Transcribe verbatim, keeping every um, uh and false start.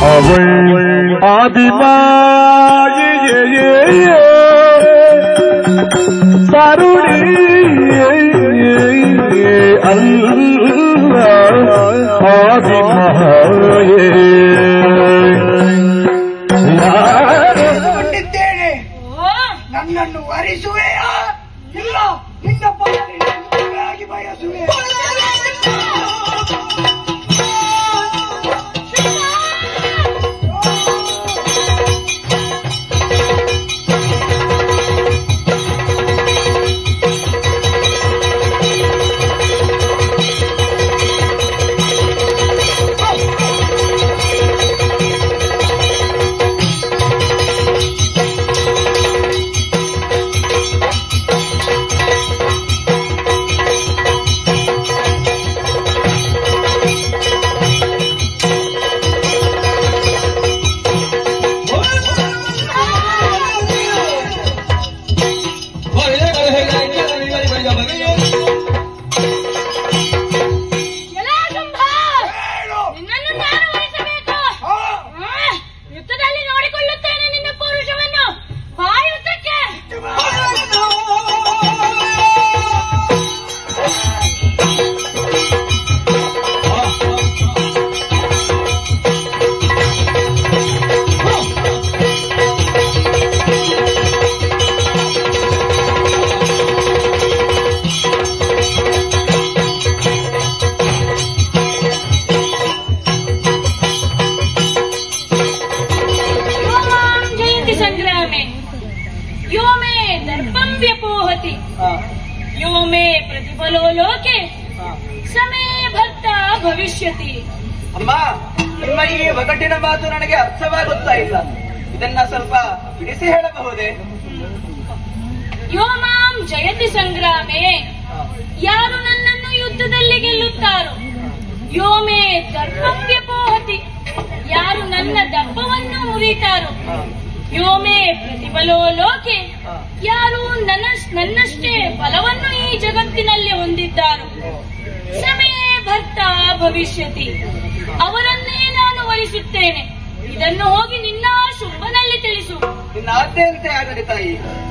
அவள் ஆதிமாயே தருணி அல்ல ஆதிமாயே ನನ್ನನ್ನು ವರಿಸುವೆಯಾ ಇಲ್ಲ ನಿನ್ನ ಪಾಲಿಗೆ ಬಯಸುವೆ. यो मे प्रतिफलो लोके ಸಮೇ ಭಕ್ತ ಭವಿಷ್ಯತಿ. ಅಮ್ಮ, ನಿಮ್ಮ ಈ ಒಗಟಿನ ಮಾತು ನನಗೆ ಅರ್ಥವಾಗುತ್ತಾ ಇಲ್ಲ. ಇದನ್ನ ಸ್ವಲ್ಪ ಬಿಡಿಸಿ ಹೇಳಬಹುದೇ? ಯೋ ಮಾಂ ಜಯತಿ ಸಂಗ್ರಾಮೆ, ಯಾರು ನನ್ನನ್ನು ಯುದ್ಧದಲ್ಲಿ ಗೆಲ್ಲುತ್ತಾರೋ. ಯೋ ಮೇ ದರ್ಪಂ ವ್ಯಪೋಹತಿ, ಯಾರು ನನ್ನ ದರ್ಪವನ್ನು ಮುರಿತಾರೋ. ಯೋ ಮೇ ಪ್ರತಿಫಲೋ ಲೋಕೆ, ಯಾರು ನನ್ನ ನನ್ನಷ್ಟೇ ಫಲವನ್ನು ಈ ಜಗತ್ತಿನಲ್ಲಿ ಹೊಂದಿದ್ದಾರೋ. ಸಮೇ ಭರ್ತ ಭವಿಷ್ಯತಿ, ಅವರನ್ನೇ ನಾನು ವರಿಸುತ್ತೇನೆ. ಇದನ್ನು ಹೋಗಿ ನಿನ್ನ ಶುಂಭನಲ್ಲಿ ತಿಳಿಸು. ನಿನ್ನ ಆಜ್ಞೆಯಂತೆ ಆಗಲಿ ತಾಯಿ.